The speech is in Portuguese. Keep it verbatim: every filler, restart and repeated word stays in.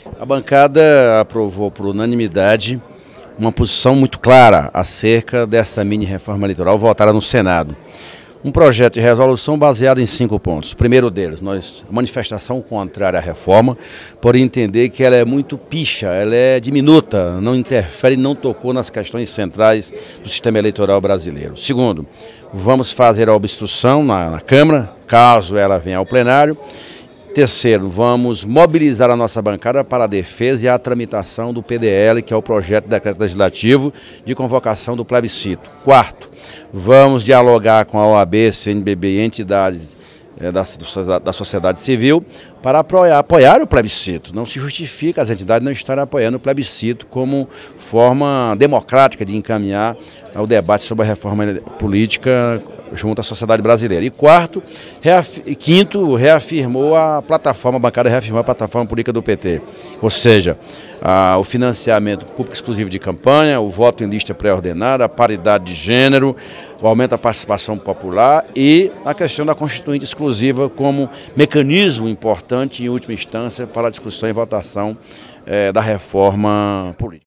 A bancada aprovou por unanimidade uma posição muito clara acerca dessa mini-reforma eleitoral votada no Senado. Um projeto de resolução baseado em cinco pontos. O primeiro deles, nós, manifestação contrária à reforma, por entender que ela é muito picha, ela é diminuta, não interfere, não tocou nas questões centrais do sistema eleitoral brasileiro. Segundo, vamos fazer a obstrução na, na Câmara, caso ela venha ao plenário. Terceiro, vamos mobilizar a nossa bancada para a defesa e a tramitação do P D L, que é o projeto de decreto legislativo de convocação do plebiscito. Quarto, vamos dialogar com a O A B, C N B B e entidades é, da, da sociedade civil para apoiar, apoiar o plebiscito. Não se justifica as entidades não estarem apoiando o plebiscito como forma democrática de encaminhar o debate sobre a reforma política junto à sociedade brasileira. E quarto, reaf... quinto, reafirmou a plataforma, a bancada reafirmou a plataforma política do P T. Ou seja, a, o financiamento público exclusivo de campanha, o voto em lista pré-ordenada, a paridade de gênero, o aumento da participação popular e a questão da constituinte exclusiva como mecanismo importante, em última instância, para a discussão e votação eh, da reforma política.